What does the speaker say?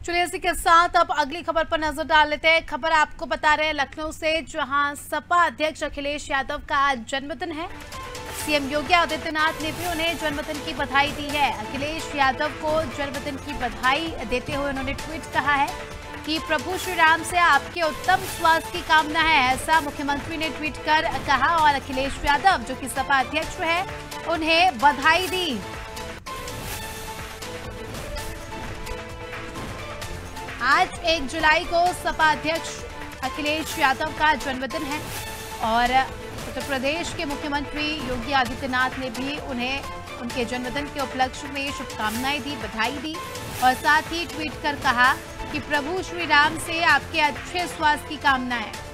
चलिए इसी के साथ अब अगली खबर पर नजर डाल लेते हैं। खबर आपको बता रहे हैं लखनऊ से, जहां सपा अध्यक्ष अखिलेश यादव का आज जन्मदिन है। सीएम योगी आदित्यनाथ ने भी उन्हें जन्मदिन की बधाई दी है। अखिलेश यादव को जन्मदिन की बधाई देते हुए उन्होंने ट्वीट कहा है कि प्रभु श्री राम से आपके उत्तम स्वास्थ्य की कामना है, ऐसा मुख्यमंत्री ने ट्वीट कर कहा और अखिलेश यादव जो कि सपा अध्यक्ष है उन्हें बधाई दी। आज 1 जुलाई को सपा अध्यक्ष अखिलेश यादव का जन्मदिन है और उत्तर प्रदेश के मुख्यमंत्री योगी आदित्यनाथ ने भी उन्हें उनके जन्मदिन के उपलक्ष्य में शुभकामनाएं दी, बधाई दी और साथ ही ट्वीट कर कहा कि प्रभु श्री राम से आपके अच्छे स्वास्थ्य की कामना है।